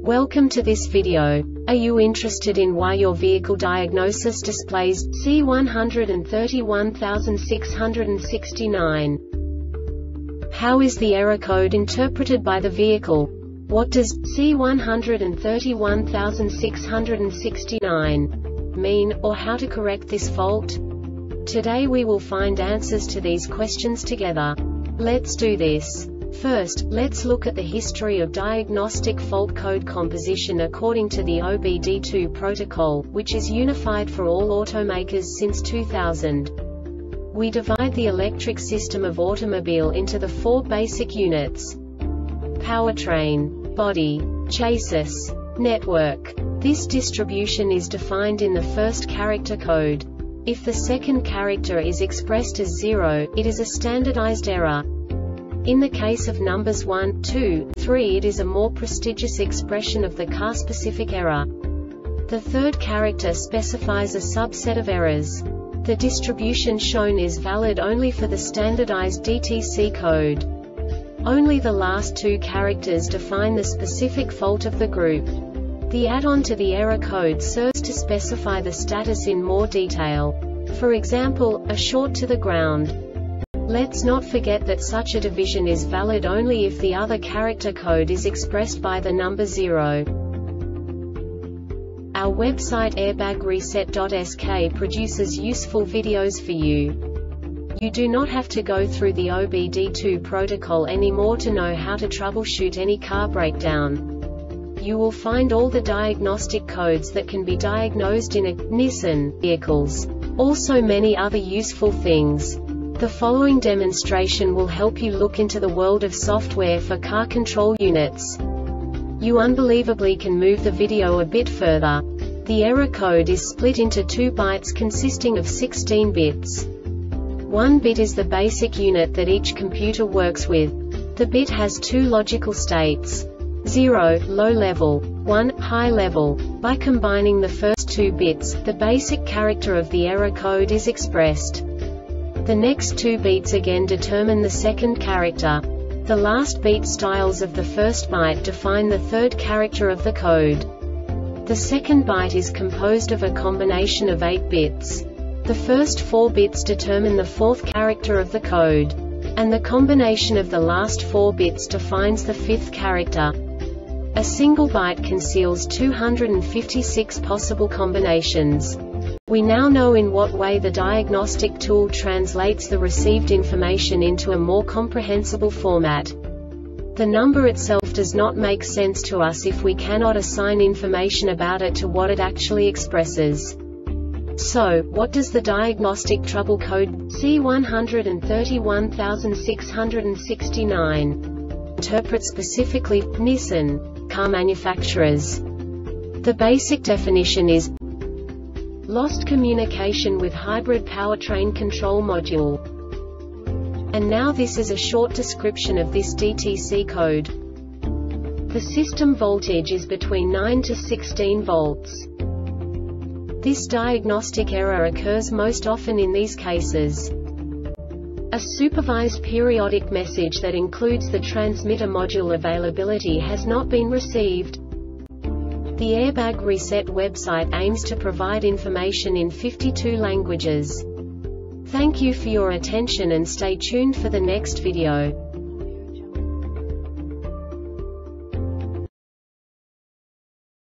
Welcome to this video. Are you interested in why your vehicle diagnosis displays C131669? How is the error code interpreted by the vehicle? What does C131669 mean, or how to correct this fault? Today we will find answers to these questions together. Let's do this. First, let's look at the history of diagnostic fault code composition according to the OBD2 protocol, which is unified for all automakers since 2000. We divide the electric system of automobile into the four basic units: powertrain, body, chassis, network. This distribution is defined in the first character code. If the second character is expressed as 0, it is a standardized error. In the case of numbers 1, 2, 3, it is a more prestigious expression of the car-specific error. The third character specifies a subset of errors. The distribution shown is valid only for the standardized DTC code. Only the last two characters define the specific fault of the group. The add-on to the error code serves to specify the status in more detail. For example, a short to the ground. Let's not forget that such a division is valid only if the other character code is expressed by the number 0. Our website airbagreset.sk produces useful videos for you. You do not have to go through the OBD2 protocol anymore to know how to troubleshoot any car breakdown. You will find all the diagnostic codes that can be diagnosed in a Nissan vehicles. Also many other useful things. The following demonstration will help you look into the world of software for car control units. You unbelievably can move the video a bit further. The error code is split into 2 bytes consisting of 16 bits. 1 bit is the basic unit that each computer works with. The bit has 2 logical states: 0, low level, 1, high level. By combining the first 2 bits, the basic character of the error code is expressed. The next 2 beats again determine the second character. The last beat styles of the first byte define the third character of the code. The second byte is composed of a combination of 8 bits. The first 4 bits determine the fourth character of the code. And the combination of the last 4 bits defines the fifth character. A single byte conceals 256 possible combinations. We now know in what way the diagnostic tool translates the received information into a more comprehensible format. The number itself does not make sense to us if we cannot assign information about it to what it actually expresses. So, what does the diagnostic trouble code C131669 interpret specifically for Nissan car manufacturers? The basic definition is lost communication with hybrid powertrain control module. And now this is a short description of this DTC code. The system voltage is between 9 to 16 volts. This diagnostic error occurs most often in these cases: a supervised periodic message that includes the transmitter module availability has not been received. The Airbag Reset website aims to provide information in 52 languages. Thank you for your attention and stay tuned for the next video.